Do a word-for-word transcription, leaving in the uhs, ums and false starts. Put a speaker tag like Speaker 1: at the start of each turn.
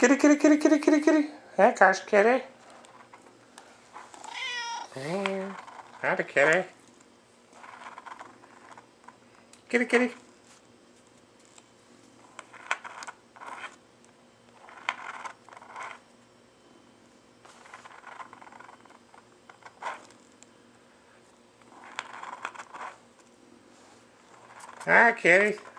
Speaker 1: Kitty, kitty, kitty, kitty, kitty, kitty. Hey, Kosh, kitty. Hey, howdy, kitty. Kitty, kitty. Hi, kitty.